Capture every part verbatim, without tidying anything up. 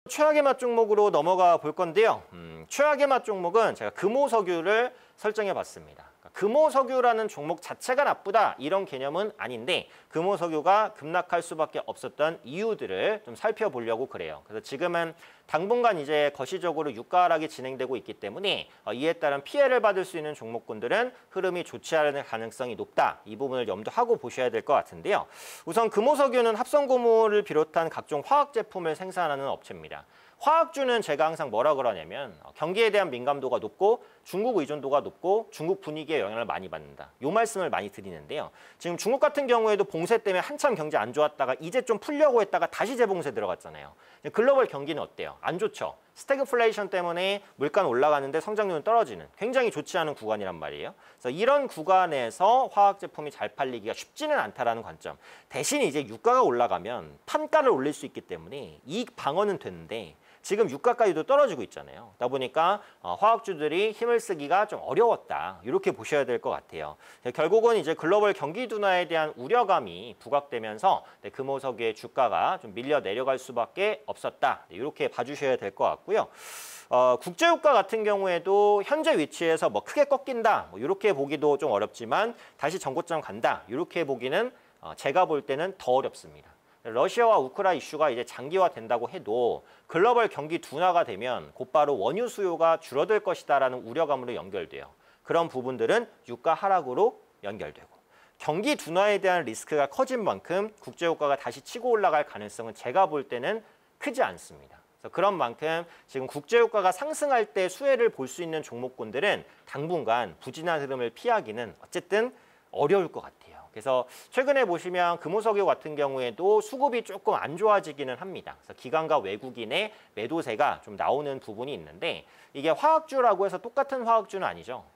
최악의 맛 종목으로 넘어가 볼 건데요. 음, 최악의 맛 종목은 제가 금호석유를 설정해 봤습니다. 금호석유라는 종목 자체가 나쁘다 이런 개념은 아닌데 금호석유가 급락할 수밖에 없었던 이유들을 좀 살펴보려고 그래요. 그래서 지금은 당분간 이제 거시적으로 유가 하락이 진행되고 있기 때문에 이에 따른 피해를 받을 수 있는 종목군들은 흐름이 좋지 않을 가능성이 높다. 이 부분을 염두하고 보셔야 될 것 같은데요. 우선 금호석유는 합성고무를 비롯한 각종 화학 제품을 생산하는 업체입니다. 화학주는 제가 항상 뭐라 그러냐면 경기에 대한 민감도가 높고 중국 의존도가 높고 중국 분위기에 영향을 많이 받는다. 이 말씀을 많이 드리는데요. 지금 중국 같은 경우에도 봉쇄 때문에 한참 경제 안 좋았다가 이제 좀 풀려고 했다가 다시 재봉쇄 들어갔잖아요. 글로벌 경기는 어때요? 안 좋죠. 스태그플레이션 때문에 물가는 올라가는데 성장률은 떨어지는 굉장히 좋지 않은 구간이란 말이에요. 그래서 이런 구간에서 화학 제품이 잘 팔리기가 쉽지는 않다라는 관점. 대신 이제 유가가 올라가면 판가를 올릴 수 있기 때문에 이익 방어는 되는데 지금 유가까지도 떨어지고 있잖아요. 그러다 보니까 화학주들이 힘을 쓰기가 좀 어려웠다. 이렇게 보셔야 될 것 같아요. 결국은 이제 글로벌 경기 둔화에 대한 우려감이 부각되면서 금호석유의 주가가 좀 밀려 내려갈 수밖에 없었다. 이렇게 봐주셔야 될 것 같고요. 어, 국제유가 같은 경우에도 현재 위치에서 뭐 크게 꺾인다. 뭐 이렇게 보기도 좀 어렵지만 다시 전고점 간다. 이렇게 보기는 어, 제가 볼 때는 더 어렵습니다. 러시아와 우크라이나 이슈가 이제 장기화된다고 해도 글로벌 경기 둔화가 되면 곧바로 원유 수요가 줄어들 것이다라는 우려감으로 연결돼요. 그런 부분들은 유가 하락으로 연결되고 경기 둔화에 대한 리스크가 커진 만큼 국제유가가 다시 치고 올라갈 가능성은 제가 볼 때는 크지 않습니다. 그래서 그런 만큼 지금 국제유가가 상승할 때 수혜를 볼 수 있는 종목군들은 당분간 부진한 흐름을 피하기는 어쨌든 어려울 것 같아요. 그래서 최근에 보시면 금호석유 같은 경우에도 수급이 조금 안 좋아지기는 합니다. 그래서 기관과 외국인의 매도세가 좀 나오는 부분이 있는데 이게 화학주라고 해서 똑같은 화학주는 아니죠.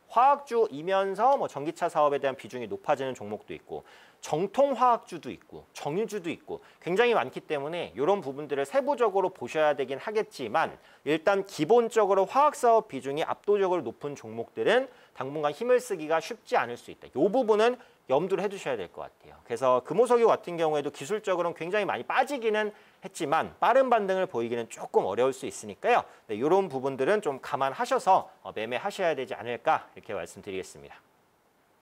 화학주이면서 뭐 전기차 사업에 대한 비중이 높아지는 종목도 있고 정통 화학주도 있고 정유주도 있고 굉장히 많기 때문에 이런 부분들을 세부적으로 보셔야 되긴 하겠지만 일단 기본적으로 화학사업 비중이 압도적으로 높은 종목들은 당분간 힘을 쓰기가 쉽지 않을 수 있다. 이 부분은 염두를 해두셔야 될 것 같아요. 그래서 금호석유 같은 경우에도 기술적으로는 굉장히 많이 빠지기는 했지만 빠른 반등을 보이기는 조금 어려울 수 있으니까요. 네, 이런 부분들은 좀 감안하셔서 매매하셔야 되지 않을까 이렇게 말씀드리겠습니다.